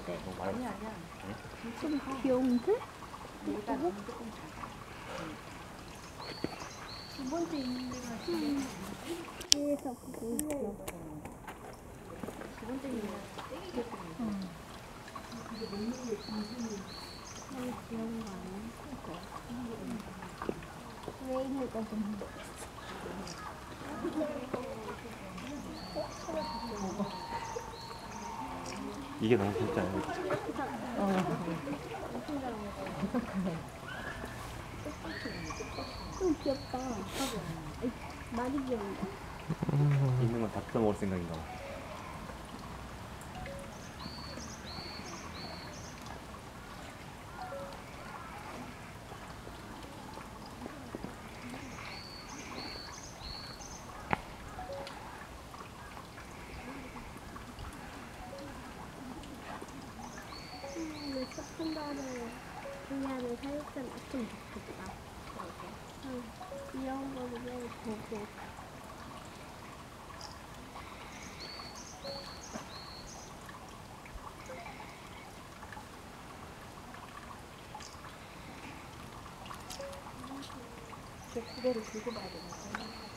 같은데. 너무 많이 아니야, 왔어. 아니야. 좀 귀여운데? 얘가 너무 조금 작아. 두 번째 있는 데가 위에서 보고 있어. 두 번째 있는 데가 되게 귀엽게 생겼어. 너무 귀여운 거 아니야? 왜 있는 거지? 이게 너무 귀엽잖아요. 좀 귀엽다. 많이 귀여운데? 있는 건 다 뜯어먹을 생각인가 봐. 왜 세컨더를 그냥을 사육전 놨으면 좋겠다. 귀여운 거를 보고. 그대로 들고 봐야 되나?